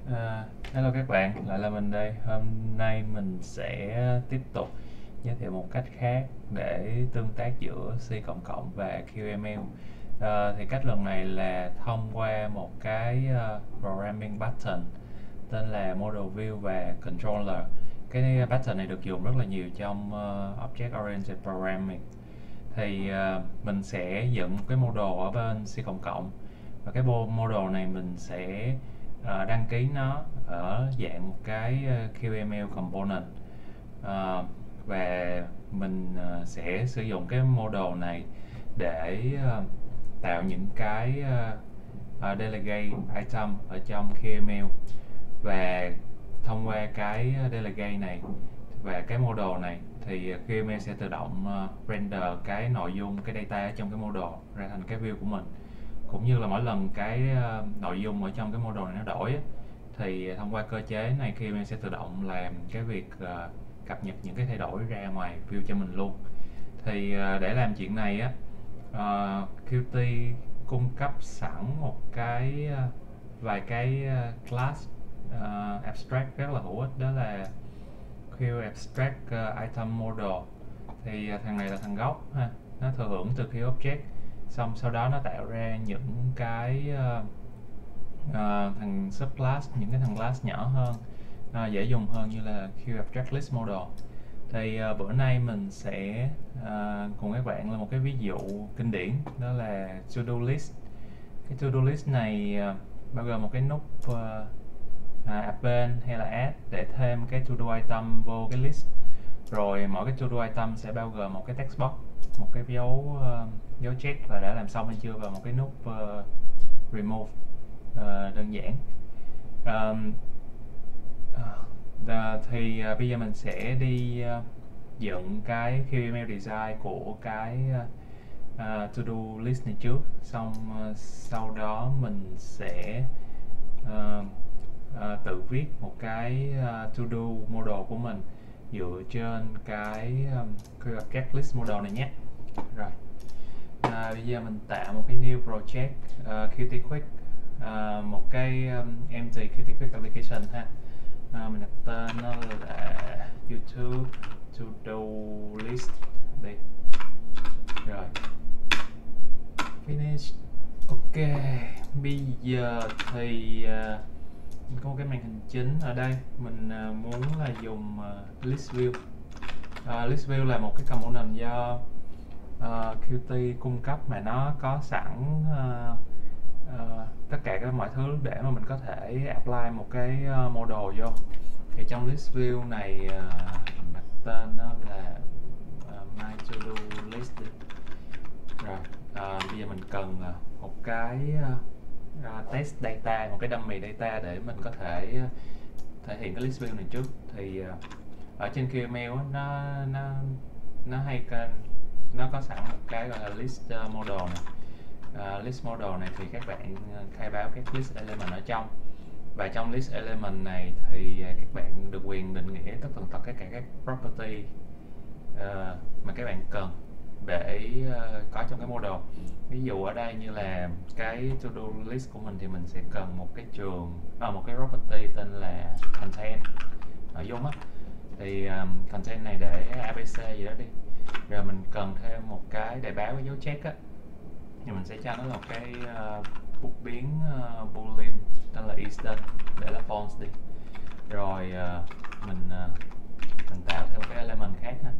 Hello các bạn, lại là mình đây. Hôm nay mình sẽ tiếp tục giới thiệu một cách khác để tương tác giữa C cộng cộng và QML. Thì cách lần này là thông qua một cái programming button tên là Model View và Controller. Cái button này được dùng rất là nhiều trong Object Oriented Programming. Thì mình sẽ dựng một cái model ở bên C cộng cộng, và cái model này mình sẽ đăng ký nó ở dạng một cái QML component. Và mình sẽ sử dụng cái model này để tạo những cái delegate item ở trong QML, và thông qua cái delegate này và cái model này thì QML sẽ tự động render cái nội dung, cái data ở trong cái model ra thành cái view của mình. Cũng như là mỗi lần cái nội dung ở trong cái model này nó đổi thì thông qua cơ chế này QML sẽ tự động làm cái việc cập nhật những cái thay đổi ra ngoài view cho mình luôn. Thì để làm chuyện này á, Qt cung cấp sẵn một cái vài cái class abstract rất là hữu ích, đó là QAbstract item model. Thì thằng này là thằng gốc ha, nó thừa hưởng từ QObject, xong sau đó nó tạo ra những cái thằng subclass, những cái thằng class nhỏ hơn, dễ dùng hơn, như là QAbstract list model. Thì bữa nay mình sẽ cùng các bạn là một cái ví dụ kinh điển, đó là to-do list. Cái to-do list này bao gồm một cái nút append hay là add để thêm cái to-do item vô cái list. Rồi mỗi cái to-do item sẽ bao gồm một cái text box, một cái dấu check là đã làm xong hay chưa, và một cái nút remove đơn giản. Thì bây giờ mình sẽ đi dựng cái QML design của cái to-do list này trước, xong sau đó mình sẽ tự viết một cái to-do model của mình dựa trên cái QAbstract list model này nhé. Rồi, bây giờ mình tạo một cái new project Qt Quick, một cái empty Qt Quick application ha. Mình đặt tên nó là YouTube to-do list đi. Rồi, finish. Ok, bây giờ thì mình có một cái màn hình chính ở đây. Mình muốn là dùng list view. List view là một cái component do Qt cung cấp, mà nó có sẵn tất cả các mọi thứ để mà mình có thể apply một cái model vô. Thì trong list view này mình đặt tên nó là my to do list đi. Rồi, bây giờ mình cần một cái test data, một cái dummy data để mình có thể thể hiện cái list view này trước. Thì ở trên QML nó hay nó có sẵn một cái gọi là list model này. List model này thì các bạn khai báo các list element ở trong, và trong list element này thì các bạn được quyền định nghĩa tất tần tật tất cả các property mà các bạn cần để có trong cái model. Ví dụ ở đây như là cái to-do list của mình thì mình sẽ cần một cái trường, một cái property tên là content nội dung á. Thì content này để abc gì đó đi. Rồi mình cần thêm một cái để báo cái dấu check á, thì mình sẽ cho nó là một cái bút biến boolean tên là instant để là false đi. Rồi mình tạo thêm một cái element khác ha,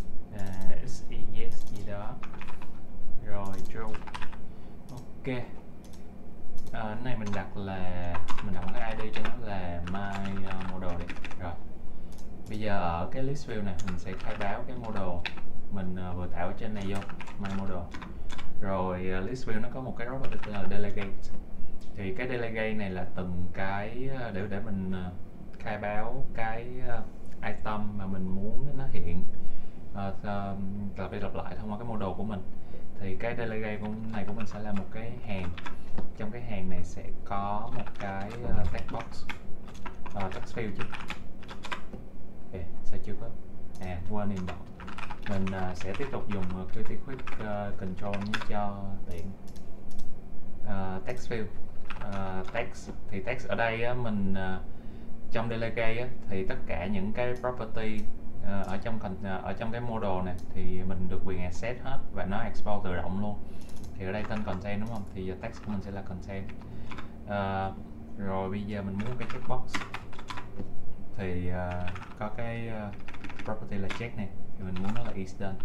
yes gì đó, rồi true. Ok, cái này mình đặt một cái id cho nó là my model đi. Rồi, bây giờ ở cái list view này mình sẽ khai báo cái model mình vừa tạo ở trên này vô my model. Rồi list view nó có một cái property tên là delegate. Thì cái delegate này là từng cái để mình khai báo cái item mà mình muốn nó hiện lặp đi lặp lại thông qua cái model của mình. Thì cái delegate này của mình sẽ là một cái hàng. Trong cái hàng này sẽ có một cái text box, text field chứ. Ok, sao chưa có? Quên inbox. Mình sẽ tiếp tục dùng Qt Quick Control cho tiện. Text field text. Thì text ở đây á, mình trong delegate á, thì tất cả những cái property ở trong cái model này thì mình được quyền access hết và nó export tự động luôn. Thì ở đây tên content đúng không, thì giờ text của mình sẽ là content. Rồi bây giờ mình muốn cái checkbox thì có cái property là check này, thì mình muốn nó là is done.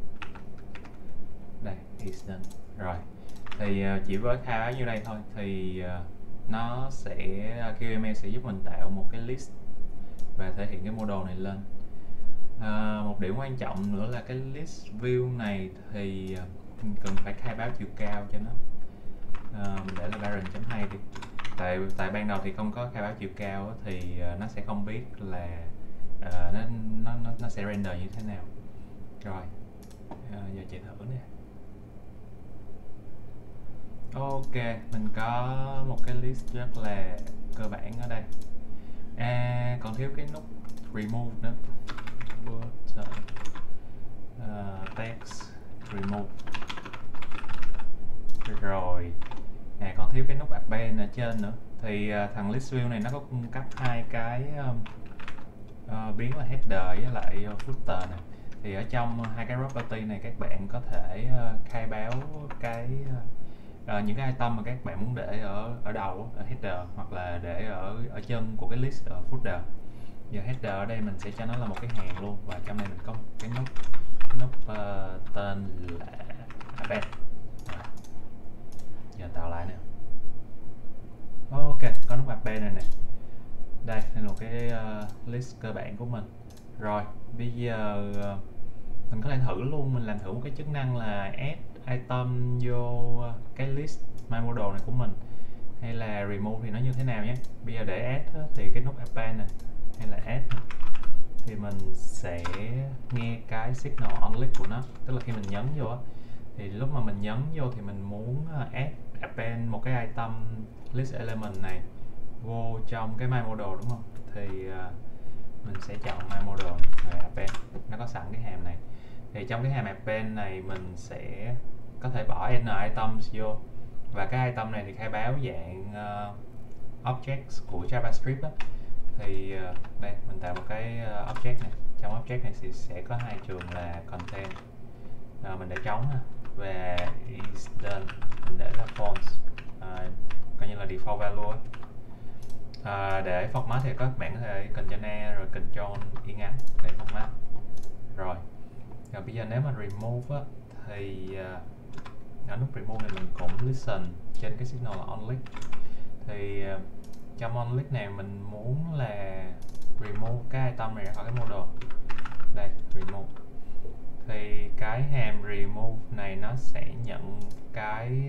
Đây, is done. Rồi thì chỉ với khai báo như đây thôi thì nó sẽ QML sẽ giúp mình tạo một cái list và thể hiện cái model này lên. Một điểm quan trọng nữa là cái list view này thì mình cần phải khai báo chiều cao cho nó. Mình để là parent.hay đi. Tại ban đầu thì không có khai báo chiều cao thì nó sẽ không biết là nó sẽ render như thế nào. Rồi giờ chạy thử nè. Ok, mình có một cái list rất là cơ bản ở đây. Còn thiếu cái nút remove nữa. Text remove. Rồi còn thiếu cái nút append ở trên nữa. Thì thằng list view này nó có cung cấp hai cái biến là header với lại footer này. Thì ở trong hai cái property này các bạn có thể khai báo cái những cái item mà các bạn muốn để ở đầu, ở header, hoặc là để ở chân của cái list ở footer. Giờ header ở đây mình sẽ cho nó là một cái hàng luôn, và trong này mình có một cái nút tên là append. Giờ tạo lại nè. Ok, có nút append này nè. Đây là một cái list cơ bản của mình. Rồi bây giờ mình có thể thử luôn, mình làm thử một cái chức năng là add item vô cái list my model này của mình, hay là remove thì nó như thế nào nhé. Bây giờ để add thì cái nút append này hay là add này, thì mình sẽ nghe cái signal on click của nó, tức là khi mình nhấn vô thì lúc mà mình nhấn vô thì mình muốn add append một cái item list element này vô trong cái my model đúng không, thì mình sẽ chọn my model rồi append. Nó có sẵn cái hàm này, thì trong cái hàm append này mình sẽ có thể bỏ n items vô, và cái item này thì khai báo dạng objects của JavaScript á. Thì đây mình tạo một cái object này, trong object này thì sẽ có hai trường là content, mình để trống và is done mình để là false, coi như là default value. Để format thì các bạn có thể Ctrl A rồi Ctrl Y ngắn để format. Rồi bây giờ nếu mà remove á, thì ở nút remove này mình cũng listen trên cái signal là on click. Thì trong on click này mình muốn là remove cái item này ra khỏi cái model. Đây, remove. Thì cái hàm remove này nó sẽ nhận cái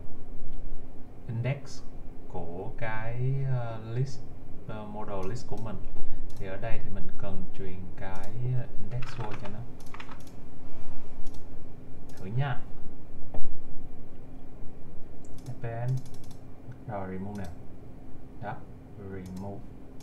index của cái list model list của mình. Thì ở đây thì mình cần truyền cái index vô cho nó. Thử nha. Append. Rồi remove nào. Đó, remove.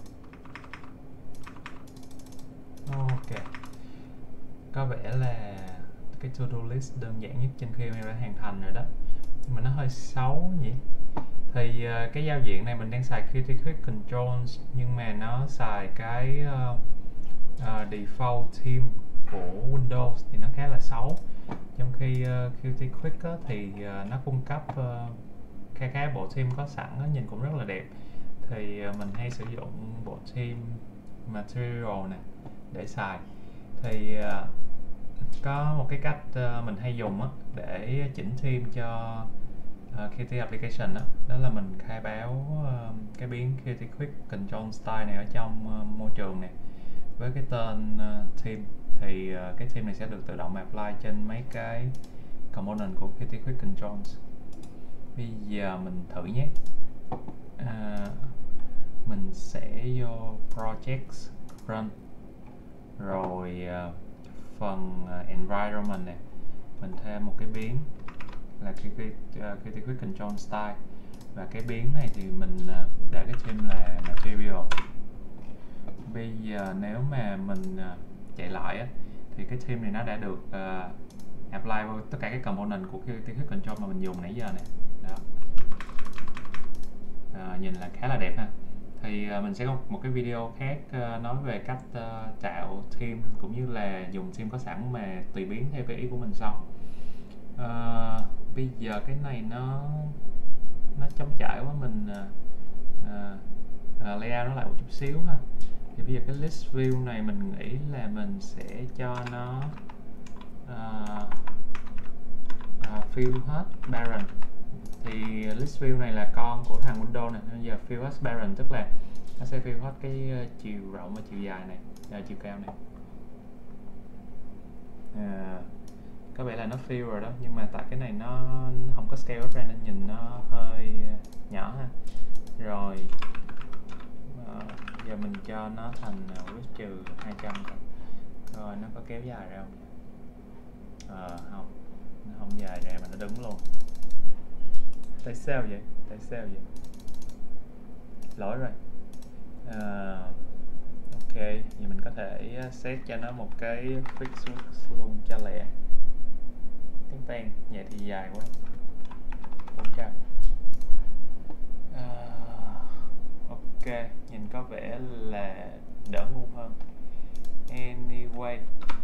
Ok. Có vẻ là cái to-do list đơn giản nhất trên khi em đã hoàn thành rồi đó. Nhưng mà nó hơi xấu nhỉ. Thì cái giao diện này mình đang xài Qt Quick Controls, nhưng mà nó xài cái default theme của Windows thì nó khá là xấu. Trong khi Qt Quick thì nó cung cấp cái bộ theme có sẵn nhìn cũng rất là đẹp. Thì mình hay sử dụng bộ theme Material này để xài. Thì có một cái cách mình hay dùng để chỉnh theme cho Qt application đó là mình khai báo cái biến Qt Quick Control Style này ở trong môi trường này với cái tên theme. Thì cái theme này sẽ được tự động apply trên mấy cái component của Qt Quick Controls. Bây giờ mình thử nhé. Mình sẽ vô Projects, Run, rồi phần Environment này mình thêm một cái biến là Qt Quick Control Style, và cái biến này thì mình để cái theme là Material. Bây giờ nếu mà mình chạy lại thì cái theme này nó đã được apply vào tất cả các component của Qt Quick Control mà mình dùng nãy giờ này. Đó. nhìn là khá là đẹp ha. Thì mình sẽ có một cái video khác nói về cách tạo theme cũng như là dùng theme có sẵn mà tùy biến theo cái ý của mình sau. Bây giờ cái này nó trống trải quá, mình layout nó lại một chút xíu ha. Thì bây giờ cái list view này mình nghĩ là mình sẽ cho nó fill hết parent. Thì list view này là con của thằng Windows này, nên giờ fill hết parent tức là nó sẽ fill hết cái chiều rộng và chiều dài này, chiều cao này. Có vẻ là nó fill rồi đó, nhưng mà tại cái này nó không có scale up ra nên nhìn nó hơi nhỏ ha. Rồi giờ mình cho nó thành width trừ 200 rồi nó có kéo dài ra không? Không, nó không dài ra mà nó đứng luôn. Tại sao vậy? Lỗi rồi. Ok, vậy mình có thể set cho nó một cái fix width luôn cho lẹ. Tên vậy thì dài quá. Ok. Ok, nhìn có vẻ là đỡ ngu hơn. Anyway,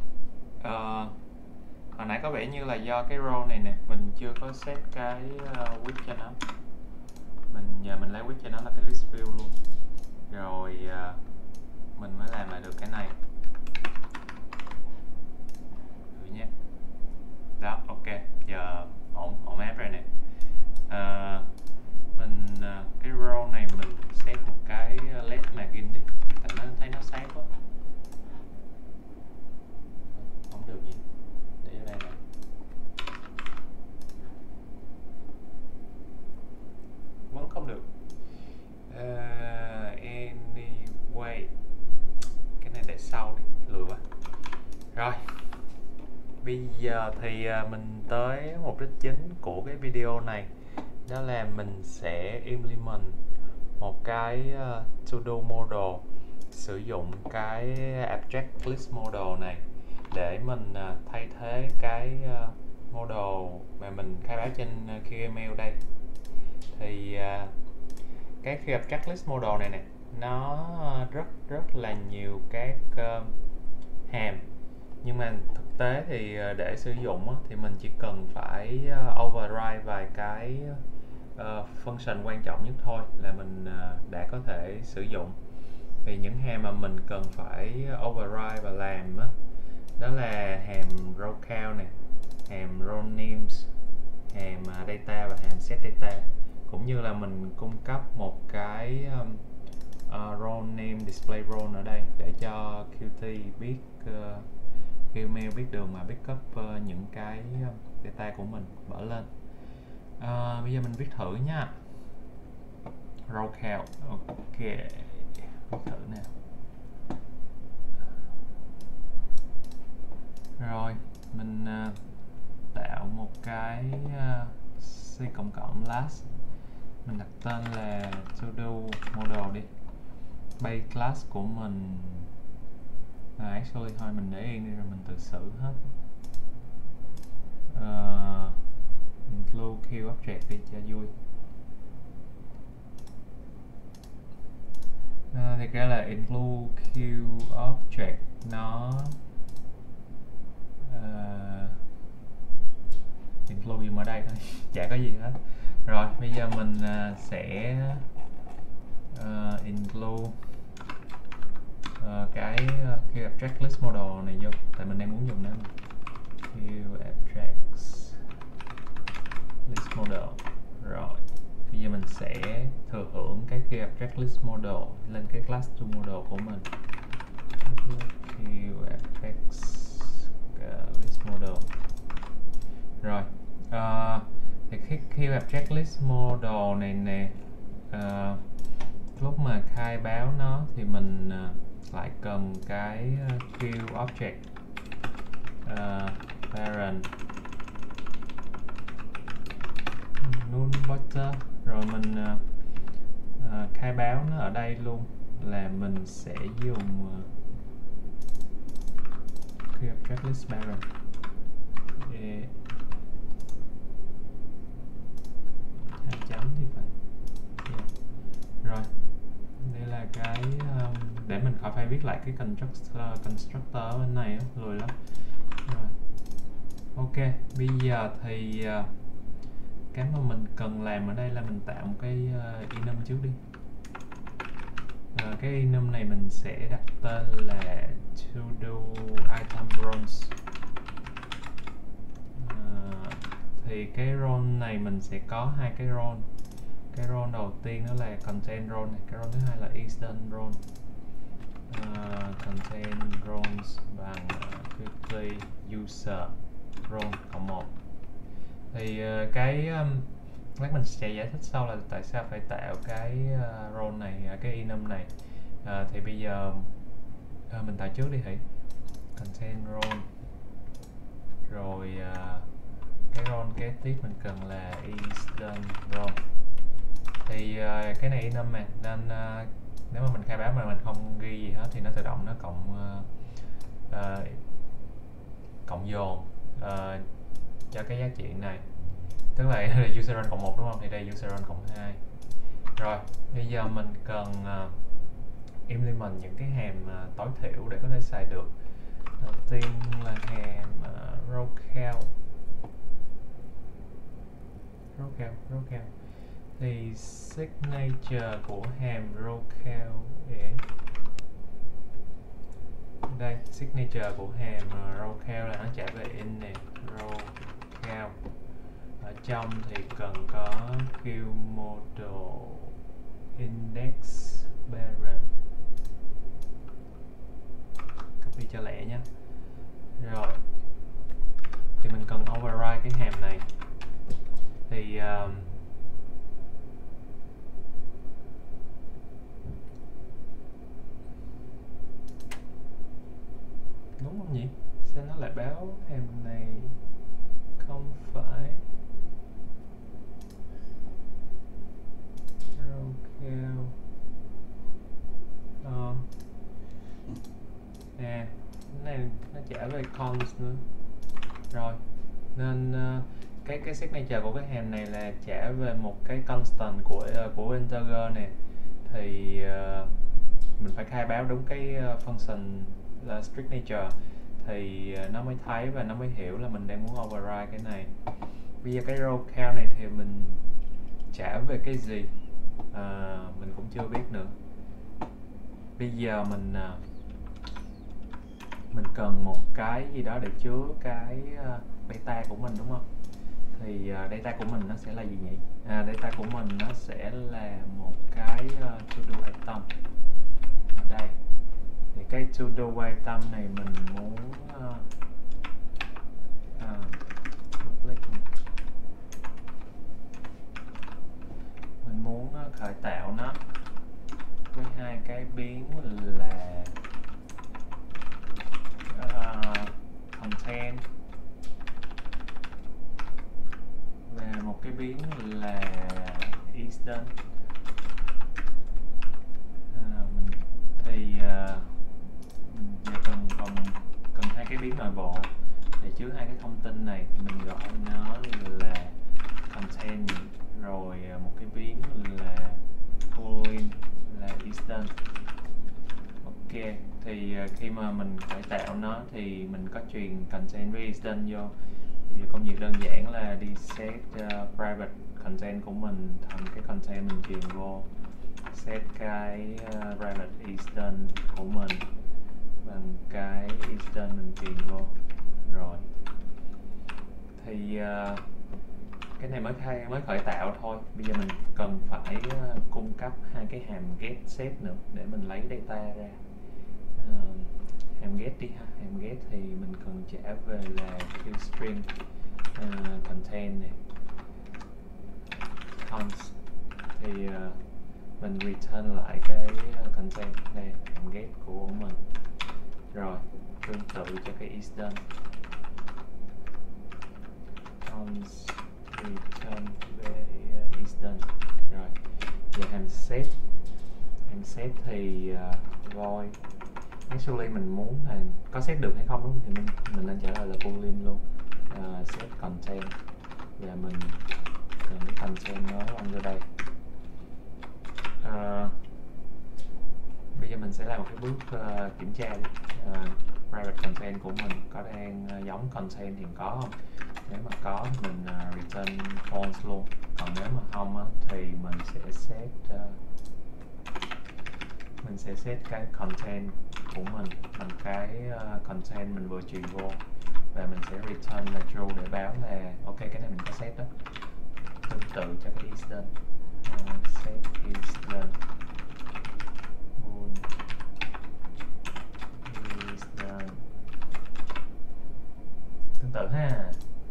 hồi nãy có vẻ như là do cái row này nè, mình chưa có set cái width cho nó. Giờ mình lấy width cho nó là cái list view luôn. Rồi mình mới làm lại được cái này. Thử nhé. Đó, ok, giờ ổn áp rồi nè. Cái row này mình set một cái led margin đi, tại nó thấy nó sáng quá. Không được gì, để ở đây nè. Vẫn không được. Anyway, cái này để sau đi, lười quá. Rồi, bây giờ thì mình tới mục đích chính của cái video này, đó là mình sẽ implement một cái to-do model sử dụng cái abstract list model này để mình thay thế cái model mà mình khai báo trên QML đây. Thì cái abstract list model này nè, nó rất là nhiều các hàm, nhưng mà thực tế thì để sử dụng thì mình chỉ cần phải override vài cái function quan trọng nhất thôi là mình đã có thể sử dụng. Thì những hàm mà mình cần phải override và làm đó là hàm row count này, hàm row names, hàm data và hàm set data, cũng như là mình cung cấp một cái row name display role ở đây để cho Qt biết QML biết đường mà pick up những cái data của mình mở lên. Bây giờ mình viết thử nha. Row count, ok, viết thử nè. Rồi mình tạo một cái C cộng last, mình đặt tên là to-do model đi. Base class của mình actually thôi mình để yên đi rồi mình tự xử hết. Include queue object đi cho vui. Thực ra là include queue object nó include dùng ở đây thôi, chả có gì hết. Rồi bây giờ mình sẽ include cái queue abstract list model này vô, tại mình đang muốn dùng nó. Queue abstract list model. Rồi bây giờ mình sẽ thừa hưởng cái queue abstract list model lên cái class to model của mình. Queue abstract list model. Rồi thì cái queue abstract list model này nè, lúc mà khai báo nó thì mình lại cần cái queue object parent null pointer, rồi mình khai báo nó ở đây luôn là mình sẽ dùng queue abstract list parent. Hai chấm thì phải. Yeah. Rồi, đây là cái để mình khỏi phải viết lại cái constructor ở bên này á, lười lắm. Rồi, ok, bây giờ thì cái mà mình cần làm ở đây là mình tạo một cái enum trước đi. Cái enum này mình sẽ đặt tên là to do item roles. Thì cái role này mình sẽ có hai cái role. Cái role đầu tiên đó là content role này, cái role thứ hai là external role. Content roles bằng quickly user role cộng 1. Thì lát mình sẽ giải thích sau là tại sao phải tạo cái role này, cái enum này. Thì bây giờ mình tạo trước đi Hỷ. Content role. Rồi cái role kế tiếp mình cần là external role. Thì cái này enum mà nên nếu mà mình khai báo mà mình không ghi gì hết thì nó tự động nó cộng dồn cho cái giá trị này, tức là user run cộng 1 đúng không, thì đây user run cộng 2. Rồi bây giờ mình cần implement những cái hàm tối thiểu để có thể xài được. Đầu tiên là hàm row count. Thì signature của hàm row count đây, signature của hàm row count là nó trả về in nè, row count. Ở trong thì cần có queue model index parent. Copy cho lẹ nhé. Rồi thì mình cần override cái hàm này. Thì đúng không nhỉ? Sao nó lại báo hàm này không phải row count? Cái này nó trả về cons nữa. Rồi nên cái signature của cái hàm này là trả về một cái constant của integer nè. Thì mình phải khai báo đúng cái function là signature thì nó mới thấy và nó mới hiểu là mình đang muốn override cái này. Bây giờ cái row count này thì mình trả về cái gì mình cũng chưa biết nữa. Bây giờ mình cần một cái gì đó để chứa cái data của mình đúng không? Thì data của mình nó sẽ là gì nhỉ? Data của mình nó sẽ là một cái to do item ở đây. Thì cái to do item này mình muốn khởi tạo nó với hai cái biến là content và một cái biến là extend. Thì giờ cần hai cái biến nội bộ để chứa hai cái thông tin này, mình gọi nó là content, rồi một cái biến là boolean là extend. Ok, thì khi mà mình khởi tạo nó thì mình có truyền content với extend vô. Thì công việc đơn giản là đi set private content của mình thành cái content mình truyền vô, set cái private extend của mình bằng cái extend mình truyền vô. Rồi thì cái này mới khởi tạo thôi. Bây giờ mình cần phải cung cấp hai cái hàm get set nữa để mình lấy data ra. Hàm get đi ha. Hàm get thì mình cần trả về là string content này, cons. Thì mình return lại cái content đây, hàm get của mình. Rồi tương tự cho cái extend, cons return về extend. Rồi giờ hàm set thì void. Actually mình muốn là có set được hay không đúng không? Thì mình nên trả lời là boolean luôn. Set content và mình cần cái content nó on vô đây. Bây giờ mình sẽ làm một cái bước kiểm tra đi. Private content của mình có đang giống content hiện có không? Nếu mà có thì mình return false luôn. Còn nếu mà không á, thì mình sẽ set cái content của mình bằng cái content mình vừa truyền vô, và mình sẽ return là true để báo là ok, cái này mình có set đó. Tương tự cho cái is done, set is done, is done, tương tự ha.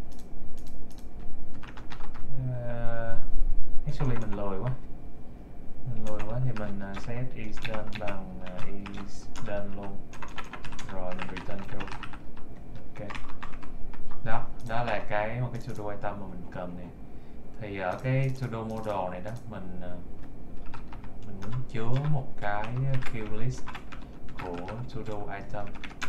Actually mình lười quá thì mình set is done bằng is done luôn, rồi mình return true. Ok, đó là một cái to do item mà mình cần nè. Thì ở cái to do model này đó, mình muốn chứa một cái queue list của to do item,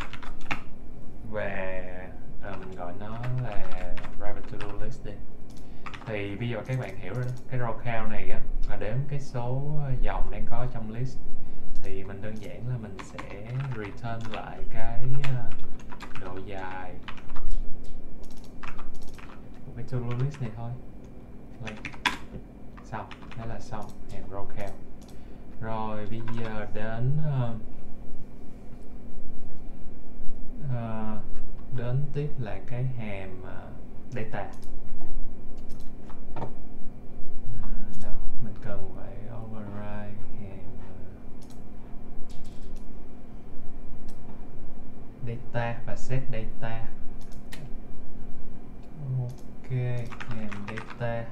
và mình gọi nó là private to do list đi. Thì bây giờ các bạn hiểu rồi đó, cái row count này á là đếm cái số dòng đang có trong list. Thì mình đơn giản là mình sẽ return lại cái độ dài của cái to do list này thôi. Xong, thế là xong hàm row count. Rồi bây giờ đến tiếp là cái hàm data. Đâu mình cần phải override hàm data và set data. Ok, hàm data,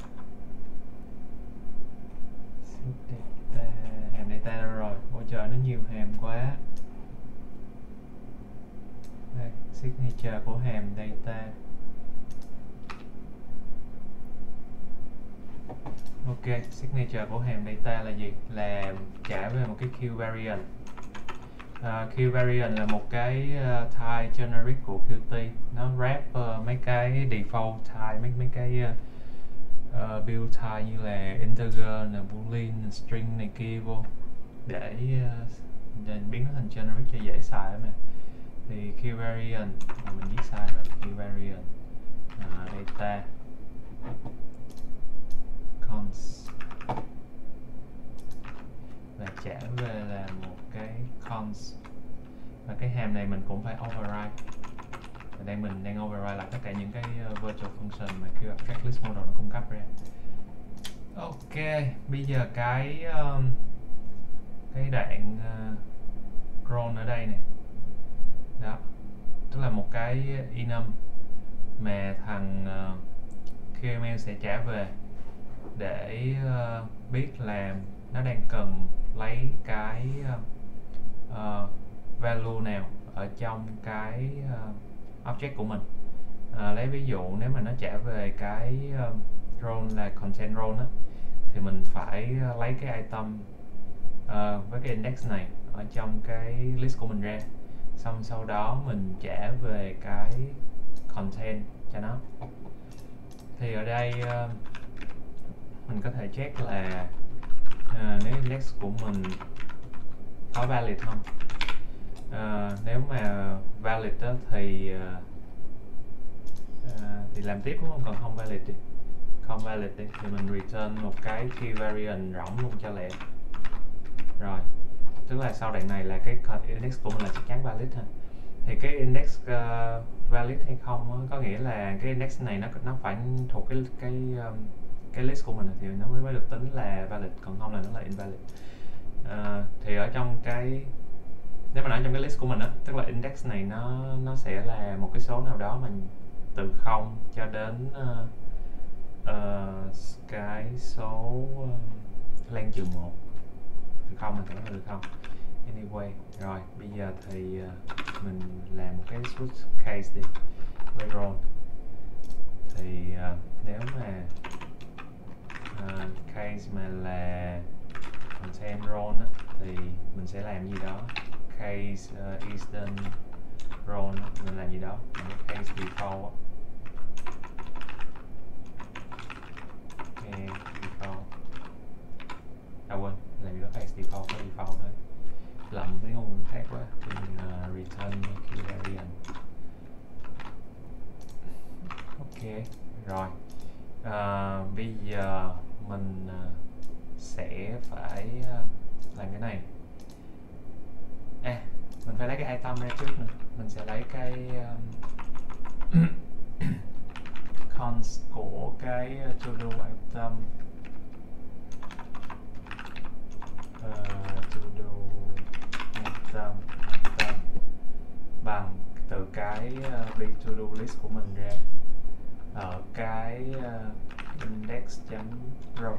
set data, hàm data đâu rồi? Ôi trời, nó nhiều hàm quá. Đây, signature của hàm data. Ok, signature của hàm data là gì? Là trả về một cái queue variant. Queue variant là một cái type generic của Qt. Nó wrap mấy cái default type, mấy cái build type như là integer, boolean, string này kia vô, để biến nó thành generic cho dễ xài mà. Thì queue variant mình viết sai rồi. Queue variant data cons và trả về là một cái cons, và cái hàm này mình cũng phải override. Và mình đang override lại tất cả những cái virtual function mà QAbstractList model nó cung cấp ra. Ok, bây giờ cái đoạn roll ở đây nè, đó, tức là một cái enum mà thằng QML sẽ trả về để biết là nó đang cần lấy cái value nào ở trong cái object của mình. Lấy ví dụ nếu mà nó trả về cái role là content role á, thì mình phải lấy cái item với cái index này ở trong cái list của mình ra, xong sau đó mình trả về cái content cho nó. Thì ở đây mình có thể check là nếu index của mình có valid không. Nếu mà valid đó thì làm tiếp đúng không? Còn không valid thì mình return một cái key variant rỗng luôn cho lẹ. Rồi, tức là sau đoạn này là cái index của mình là chắc chắn valid ha. Thì cái index valid hay không đó, có nghĩa là cái index này nó phải thuộc cái list của mình thì nó mới được tính là valid, còn không là nó là invalid. Thì ở trong cái, nếu mà nói trong cái list của mình á, tức là index này nó sẽ là một cái số nào đó mà từ 0 cho đến cái số len trừ 1. Từ 0 mình phải được không? Anyway, rồi bây giờ thì mình làm một cái switch case đi với roll. Thì nếu mà case mà là content roll á, thì mình sẽ làm gì đó. Case is done roll mình làm gì đó, cái case default á. Okay, default. Quên, làm gì đó index default có default thôi, lầm với ngôn ngữ khác quá. Mình return variant. Ok rồi, bây giờ mình sẽ phải làm cái này. Mình phải lấy cái item ra trước nữa. Mình sẽ lấy cái cons của cái to do item, to do item bằng từ cái be to do list của mình ra ở cái index.row.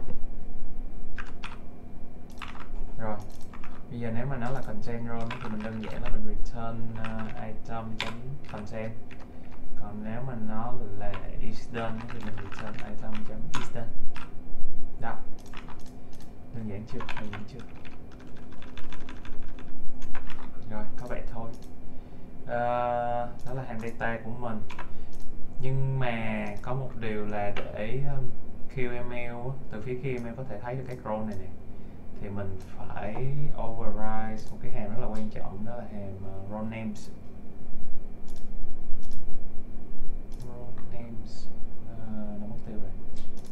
Rồi bây giờ nếu mà nó là content row thì mình đơn giản là mình return item.content, còn nếu mà nó là is done thì mình return item.is done. Đó, đơn giản chưa? Rồi, có vậy thôi. Đó là hàng data của mình. Nhưng mà có một điều là để QML, từ phía QML có thể thấy được cái row này nè, thì mình phải override một cái hàm rất là quan trọng, đó là hàm row names. Nó mất tiêu rồi.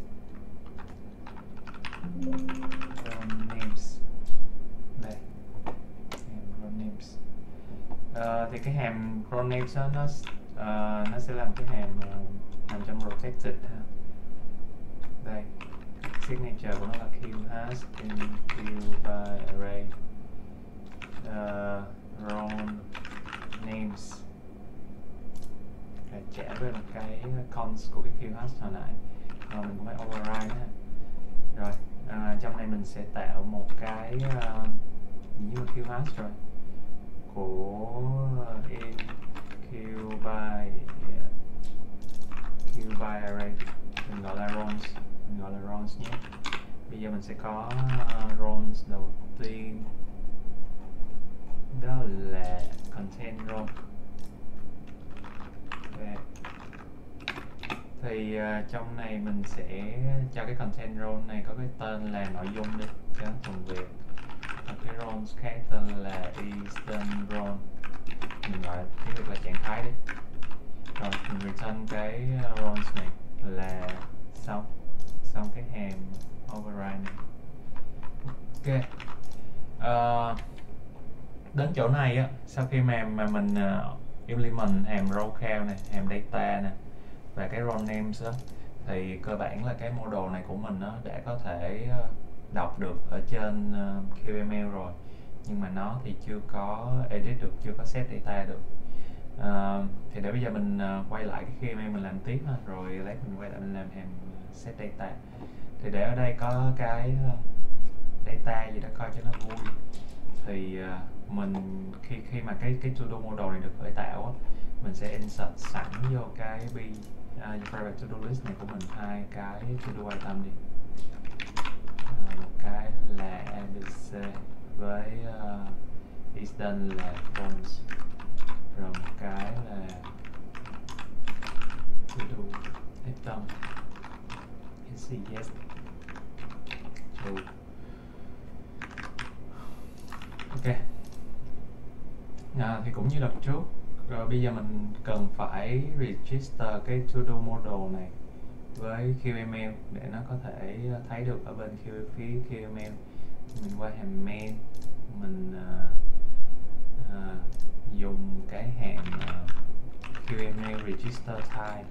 Row names đây, hàm row names. Thì cái hàm row names đó, nó sẽ làm cái hàm nằm trong protected ha. Đây, signature của nó là QHAS in Q by array row names, trả với một cái cons của cái QHAS hồi nãy, rồi mình cũng phải override ha. Rồi trong này mình sẽ tạo một cái gì mà QHAS rồi của in Q by array, mình gọi là rows nhé. Bây giờ mình sẽ có rows đầu tiên, đó là content row. Thì trong này mình sẽ cho cái content row này có cái tên là nội dung đi cho nó thuận việc. Cái rows khác tên là Eastern row, mình gọi tiếng Việt là trạng thái đi. Rồi mình return cái rows này là xong cái hàm override này. Ok, đến chỗ này á, sau khi mà mình implement hàm row count này, hàm data nè và cái row names đó, thì cơ bản là cái model này của mình nó đã có thể đọc được ở trên QML rồi, nhưng mà nó thì chưa có edit được, chưa có set data được. Thì để bây giờ mình quay lại cái QML mình làm tiếp ha, rồi lát mình quay lại mình làm hàm set data. Thì để ở đây có cái data gì đó coi cho nó vui, thì mình khi mà cái to do model này được khởi tạo á, mình sẽ insert sẵn vô cái private to do list này của mình hai cái to do item đi. Một cái là abc với is done là false, rồi một cái là to do item is yes true. Ok, thì cũng như đợt trước, rồi bây giờ mình cần phải register cái to do model này với QML để nó có thể thấy được ở bên phía QML. Mình qua hàm main, mình dùng cái hàm QML register type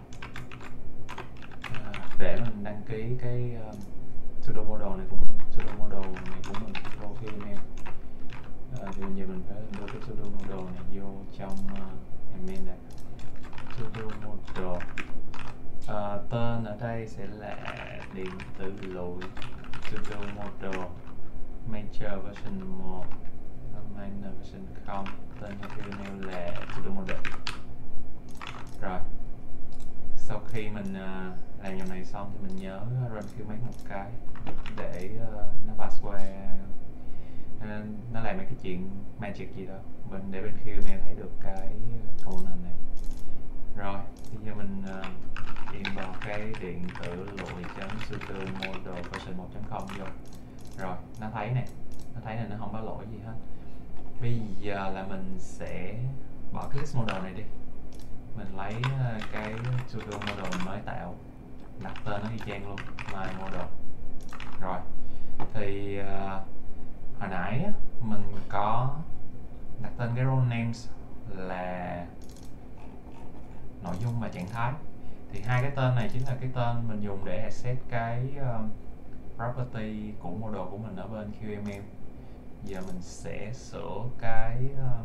để mình đăng ký cái to do model này của mình vô QML. Thì bây giờ mình phải đưa cái to do model này vô trong hàm main này. To do model tên ở đây sẽ là điện tử lùi to do model major version 1, minor version 0, tên trong QML là to do model. Rồi sau khi mình làm điều này xong thì mình nhớ run Qmake một cái để nó pass qua, nó làm mấy cái chuyện magic gì đó để bên QML thấy được cái component này. Rồi bây giờ mình import cái điện tử lùi sudo model version 1.0 vô. Rồi nó thấy nè, nó thấy là nó không có lỗi gì hết. Bây giờ là mình sẽ bỏ cái list model này đi, mình lấy cái studio model mình mới tạo, đặt tên nó y chang luôn, my model. Rồi thì hồi nãy mình có đặt tên cái role names là nội dung và trạng thái, thì hai cái tên này chính là cái tên mình dùng để access cái property của model của mình ở bên QML. Giờ mình sẽ sửa cái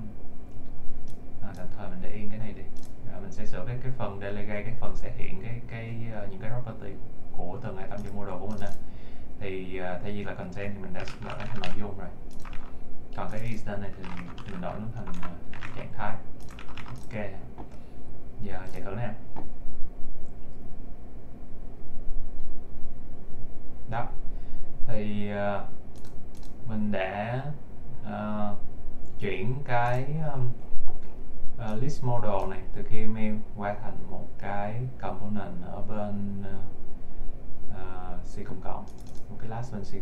tạm thời mình để yên cái này đi. Mình sẽ sửa cái phần delegate, cái phần sẽ hiện những cái property của từng item trong model của mình đó. Thì thay vì là content thì mình đã đổi nó thành nội dung rồi, còn cái instance này thì mình đổi nó thành trạng thái. Ok, giờ chạy thử nè. Đó thì mình đã chuyển cái list model này từ QML qua thành một cái component ở bên C++, một cái class bên C++.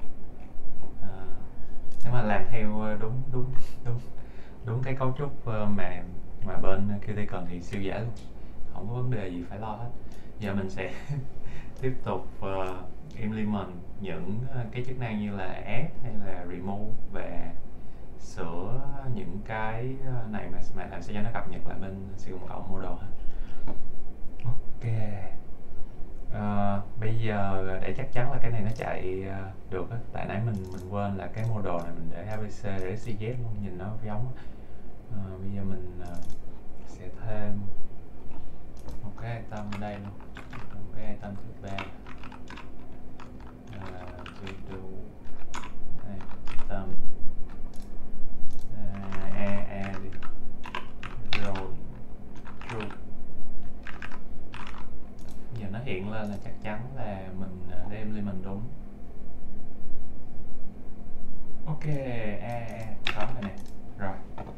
Nếu mà làm theo đúng cái cấu trúc mà bên Qt cần thì siêu dễ luôn, không có vấn đề gì phải lo hết. Giờ mình sẽ tiếp tục implement những cái chức năng như là add hay là remove và sửa những cái này mà làm sao cho nó cập nhật lại bên C++ model ha. Ok, bây giờ để chắc chắn là cái này nó chạy được á, tại nãy mình quên là cái model này mình để ABC để CZ luôn, nhìn nó giống. Bây giờ mình sẽ thêm một cái item ở đây luôn, một cái item thứ ba, to do item đi, rồi true. Giờ nó hiện lên là chắc chắn là mình đem lên mình đúng. Ok, có rồi nè. Rồi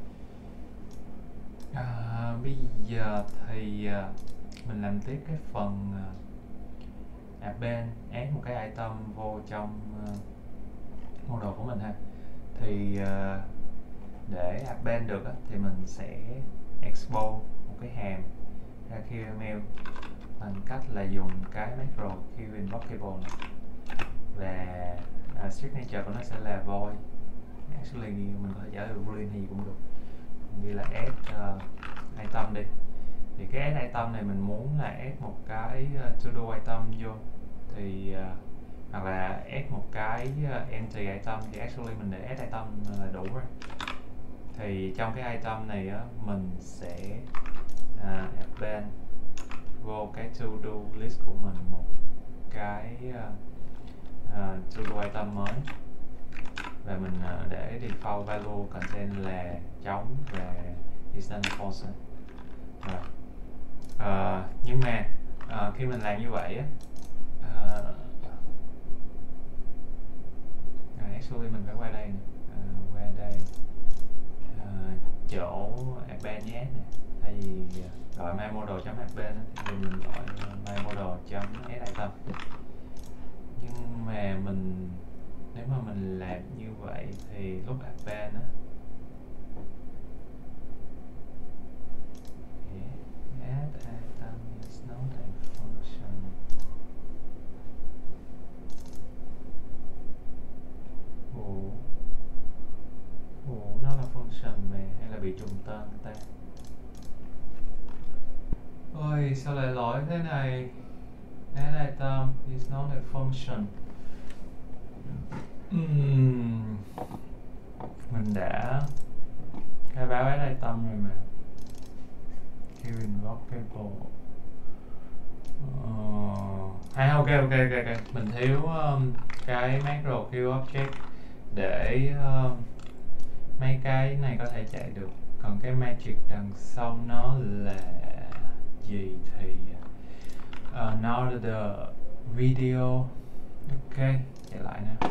bây giờ thì mình làm tiếp cái phần append, add một cái item vô trong model của mình ha. Thì để append được thì mình sẽ export một cái hàm ra QML bằng cách là dùng cái macro QInvocable này, và signature của nó sẽ là void. Actually mình có thể trả lời boolean hay gì cũng được, như là add item đi. Thì cái add item này mình muốn là add một cái to do item vô, thì hoặc là add một cái empty item, thì actually mình để add item là đủ rồi. Thì trong cái item này mình sẽ append vô cái to do list của mình một cái to do item mới, và mình để default value content là trống và instance false. Rồi. Nhưng mà khi mình làm như vậy actually mình phải qua đây nè, qua đây chỗ append nhé, thay vì gọi myModel.append thì mình gọi myModel.add item. Nhưng mà nếu mà mình làm như vậy thì lúc append add item is not a function. Nó là function mà hay là bị trùng tên ta? Ôi sao lại lỗi thế này? Add item is not a function. Mình đã khai báo add item rồi mà. QInvocable. Ok, mình thiếu cái macro QObject để mấy cái này có thể chạy được. Còn cái magic đằng sau nó là gì thì nó là the video. Ok, chạy lại nè.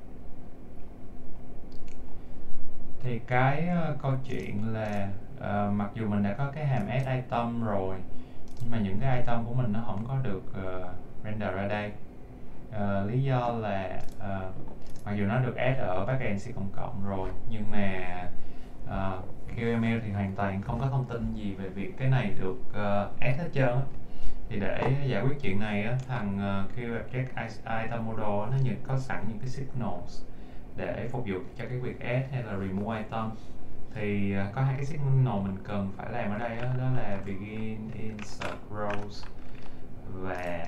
Thì cái câu chuyện là mặc dù mình đã có cái hàm add item rồi, nhưng mà những cái item của mình nó không có được render ra đây. Lý do là mặc dù nó được add ở backend C rồi, nhưng mà QML thì hoàn toàn không có thông tin gì về việc cái này được add hết trơn á. Thì để giải quyết chuyện này á, thằng QObject item model nó có sẵn những cái signals để phục vụ cho cái việc add hay là remove item. Thì có hai cái signal mình cần phải làm ở đây đó, đó là begin, insert rows và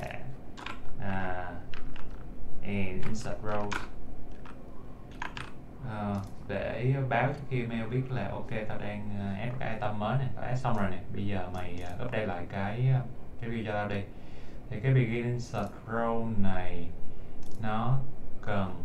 and insert rows, để báo cho QML biết là ok, tao đang add cái item mới này, tao add xong rồi nè, bây giờ mày update lại cái view cho tao đi. Thì cái begin insert row này nó cần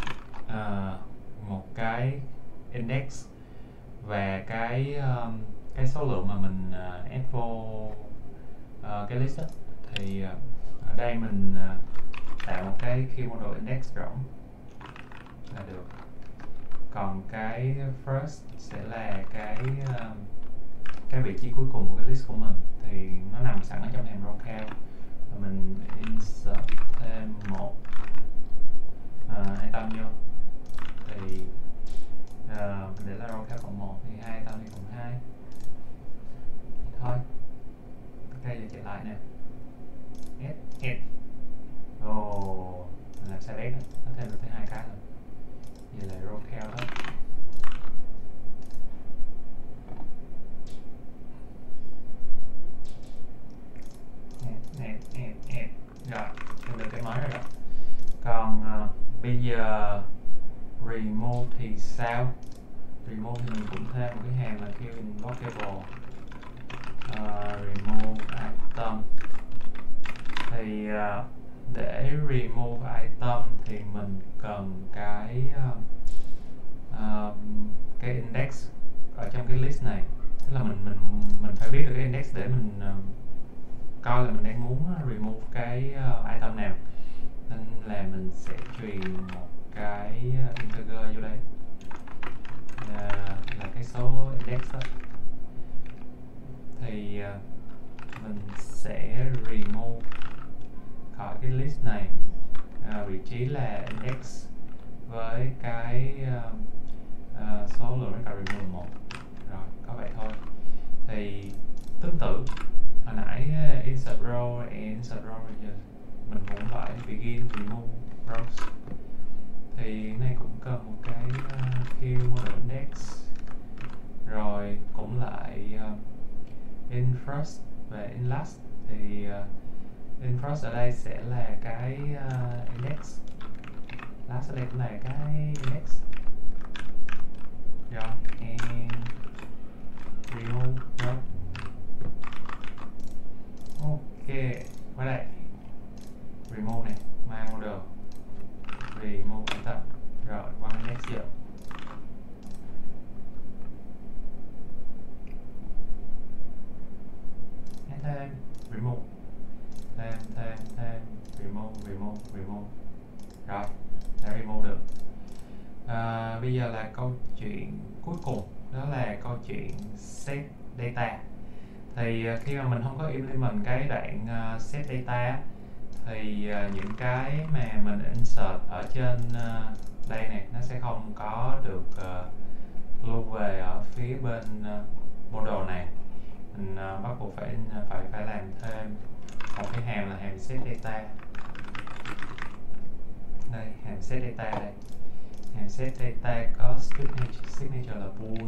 một cái index và cái số lượng mà mình add vô cái list đó. Thì ở đây mình tạo một cái key model index rỗng là được. Còn cái first sẽ là cái vị trí cuối cùng của cái list của mình, thì nó nằm sẵn ở trong hàm row count. Và mình insert thêm một item vô, thì mình để là row count cộng 1 thì hai item thì cộng 2 thôi. Ok, giờ chạy lại nè, add. Mình làm select này, nó thêm được tới 2 cái rồi. Vậy là row count đó. Add. Rồi, thêm được cái mới rồi đó. Còn bây giờ remove thì sao? Remove thì mình cũng thêm một cái hàm là kêu invocable remove item. Thì để remove item thì mình cần cái index ở trong cái list này. Tức là mình phải biết được cái index để mình coi là mình đang muốn remove cái item nào, nên là mình sẽ truyền một cái integer vô đây là cái số index đó. Thì mình sẽ remove khỏi cái list này vị trí là index với cái số lượng rất là remove 1. Rồi, có vậy thôi. Thì tương tự hồi nãy insert row bây giờ mình cũng phải begin remove rows. Thì cái này cũng cần một cái key model index, rồi cũng lại in first và in last. Thì in first ở đây sẽ là cái index, last ở đây cũng là cái index. Rồi, and remove row. Ok, qua đây remove này, my model remove item. Rồi, qua next giờ. Thêm remove, thêm remove. Rồi, đã remove được. Bây giờ là câu chuyện cuối cùng, đó là câu chuyện set data. Thì khi mà mình không có implement cái đoạn set data thì những cái mà mình insert ở trên đây này nó sẽ không có được lưu về ở phía bên model này. Mình bắt buộc phải làm thêm một cái hàm là hàm set data. Đây, hàm set data đây. Hàm set data có signature là bool,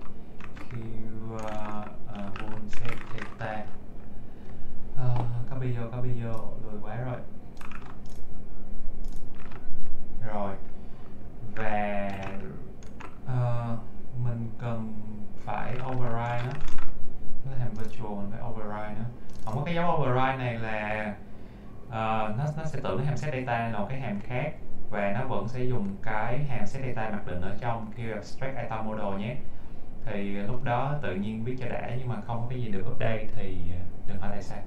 bool set data. Copy vô, lười quá rồi. Rồi, và mình cần phải override nó. Cái hàm virtual mình phải override nó. Không có cái dấu override này là nó sẽ tưởng cái hàm set data này là một cái hàm khác, và nó vẫn sẽ dùng cái hàm set data mặc định ở trong QAbstract item model nhé. Thì lúc đó tự nhiên viết cho đã, nhưng mà không có cái gì được update thì đừng hỏi tại sao.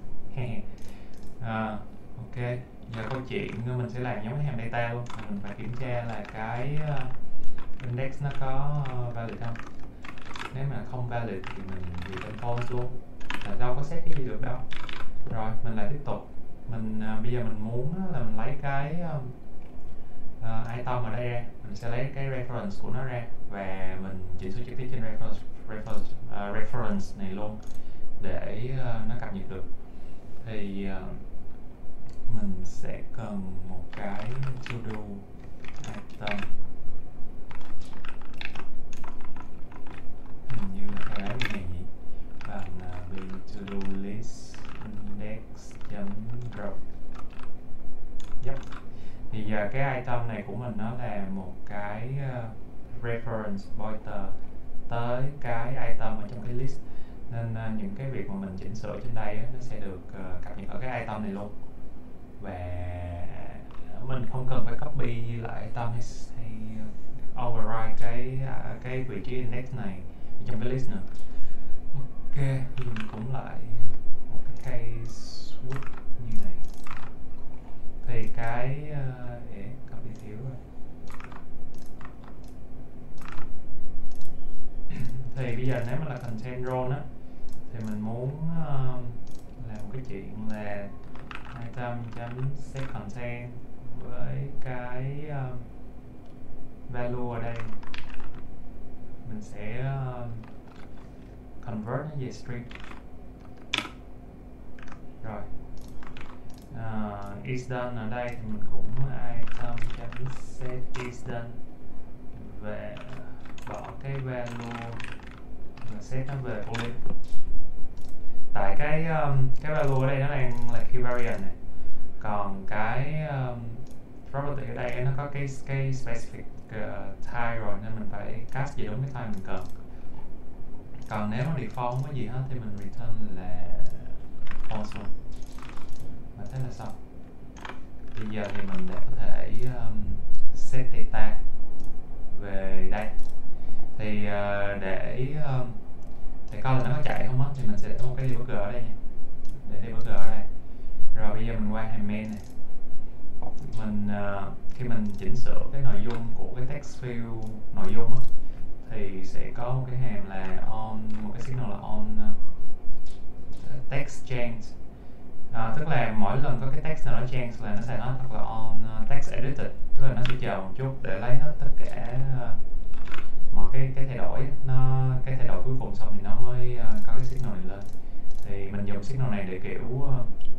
Ok, giờ câu chuyện mình sẽ làm giống cái hàm data luôn. Mình phải kiểm tra là cái index nó có valid không. Nếu mà không valid thì mình return false luôn, là đâu có set cái gì được đâu. Rồi mình lại tiếp tục. Mình bây giờ mình muốn là mình lấy cái item ở đây ra, mình sẽ lấy cái reference của nó ra và mình chỉnh sửa trực tiếp trên reference này luôn để nó cập nhật được. Thì mình sẽ cần một cái to do item, hình như là cái này gì bằng to do list index.drop. Yep. Thì giờ cái item này của mình nó là một cái reference pointer tới cái item ở trong cái list, nên những cái việc mà mình chỉnh sửa trên đây nó sẽ được cập nhật ở cái item này luôn, và mình không cần phải copy lại item hay override cái vị trí index này trong cái list nữa. Ok, mình cũng lại một cái case switch như này. Thì cái copy thiếu rồi. Thì bây giờ nếu mà là content role á, thì mình muốn làm một cái chuyện là item.set content với cái value ở đây mình sẽ convert nó về string. Rồi is done ở đây thì mình cũng item.set is done về bỏ cái value và set nó về boolean. Tại cái value ở đây nó đang là key variant này, còn cái property ở đây nó có cái specific type rồi, nên mình phải cast về đúng cái type mình cần. Còn nếu mà default không có gì hết thì mình return là false luôn. Và thế là xong. Bây giờ thì mình đã có thể set data về đây. Thì để coi là nó có chạy không á, thì mình sẽ có một cái debugger ở đây nha. Để debugger ở đây. Rồi bây giờ mình qua hàm main này. Mình khi mình chỉnh sửa cái nội dung của cái text field nội dung á, thì sẽ có một cái hàm là một cái signal là on text change. Tức là mỗi lần có cái text nào đó change là nó sẽ nói hoặc là on text edited, tức là nó sẽ chờ một chút để lấy hết tất cả mọi cái thay đổi, cái thay đổi cuối cùng xong thì nó mới có cái signal này lên. Thì mình dùng signal này để kiểu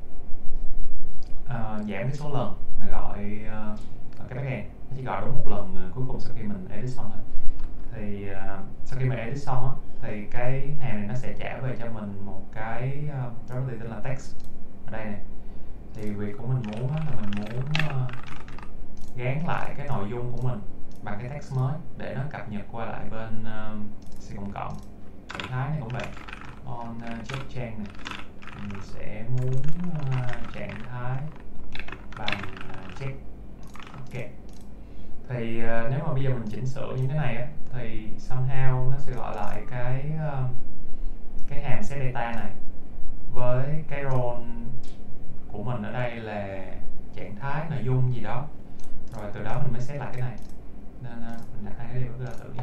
giảm cái số lần mà gọi cái backend, nó chỉ gọi đúng một lần cuối cùng sau khi mình edit xong thôi. Thì sau khi mình edit xong á, thì cái hàm này nó sẽ trả về cho mình một cái property tên là text ở đây này. Thì việc của mình muốn là mình muốn gán lại cái nội dung của mình bằng cái text mới để nó cập nhật qua lại bên C cộng. Trạng thái này cũng vậy, on check change này mình sẽ muốn trạng thái bằng check. Ok. Thì nếu mà bây giờ mình chỉnh sửa như thế này á, thì somehow nó sẽ gọi lại cái hàm set data này với cái role của mình ở đây là trạng thái nội dung gì đó, rồi từ đó mình mới set lại cái này. Nên mình đặt hai cái điều ra thử nha.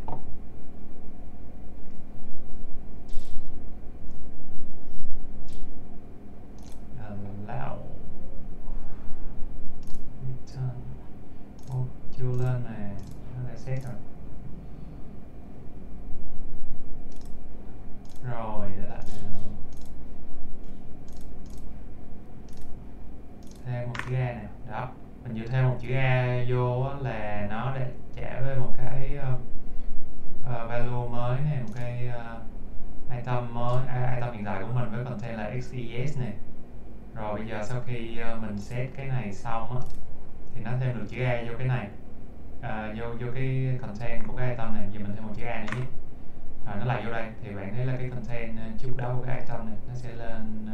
Allow return. Chưa lên nè, nó lại set rồi. Rồi để lại nào, thêm một chữ A nè. Đó, mình vừa thêm một chữ A vô là nó để trả với một cái value mới này, một cái item mới, item hiện tại của mình với content là xes này. Rồi bây giờ sau khi mình set cái này xong á, thì nó thêm được chữ A vô cái này, vô cái content của cái item này. Giờ mình thêm một chữ A nữa nhé. Rồi nó lại vô đây thì bạn thấy là cái content trước đó của cái item này nó sẽ lên,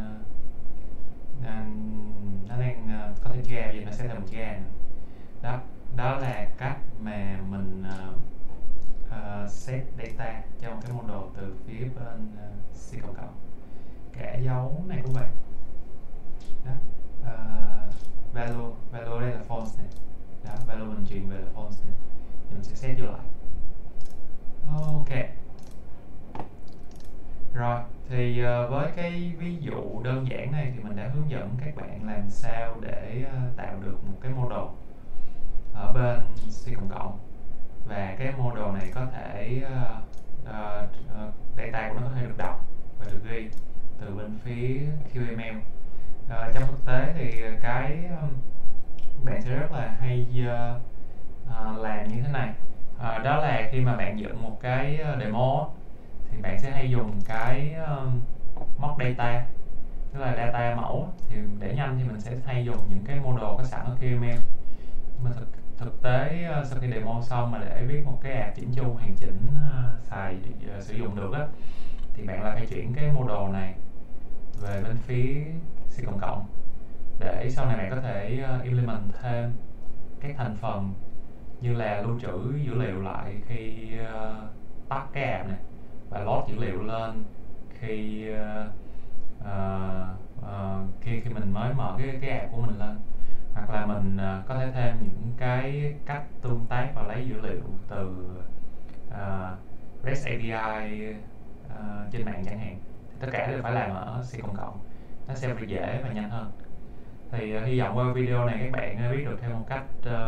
nó đang có thêm chữ A, vậy nó sẽ thêm một chữ A nữa. Đó là cách mà mình set data trong cái model từ phía bên C cộng cộng. Cả dấu này cũng vậy. Đó, value đây là false này. Đó, value mình truyền về là false này. Thì mình sẽ set vô lại. Ok. Rồi, thì với cái ví dụ đơn giản này thì mình đã hướng dẫn các bạn làm sao để tạo được một cái model ở bên C cộng cộng, và cái model này có thể data của nó có thể được đọc và được ghi từ bên phía QML. Trong thực tế thì cái bạn sẽ rất là hay làm như thế này. Đó là khi mà bạn dựng một cái demo thì bạn sẽ hay dùng cái mock data, tức là data mẫu. Thì để nhanh thì mình sẽ hay dùng những cái model có sẵn ở QML. Nhưng mà thực tế sau khi demo xong mà để viết một cái app chỉnh chu hoàn chỉnh sử dụng được á, thì bạn lại phải chuyển cái model này về bên phía C cộng cộng, để sau này bạn có thể implement thêm các thành phần như là lưu trữ dữ liệu lại khi tắt cái app này, và load dữ liệu lên khi khi mình mới mở cái app của mình lên. Hoặc là mình có thể thêm những cái cách tương tác và lấy dữ liệu từ REST API trên mạng chẳng hạn. Thì tất cả đều phải làm ở C cộng cộng, nó sẽ phải dễ và nhanh hơn. Thì hy vọng qua video này các bạn biết được thêm một cách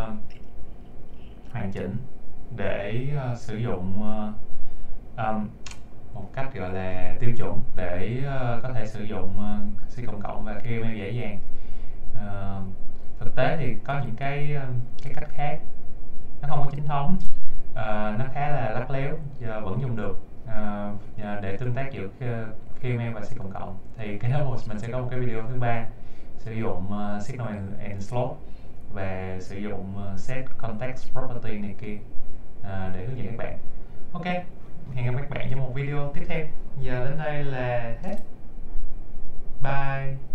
hoàn chỉnh để sử dụng một cách gọi là tiêu chuẩn để có thể sử dụng C cộng cộng và QML dễ dàng. Thực tế thì có những cái cách khác nó không có chính thống, nó khá là lắt léo, giờ vẫn dùng được để tương tác giữa QML và C cộng cộng. Thì cái đó mình sẽ có một cái video thứ ba sử dụng signal and slope và sử dụng set context property này kia để hướng dẫn các bạn. Ok, hẹn gặp các bạn trong một video tiếp theo. Giờ đến đây là hết. Bye.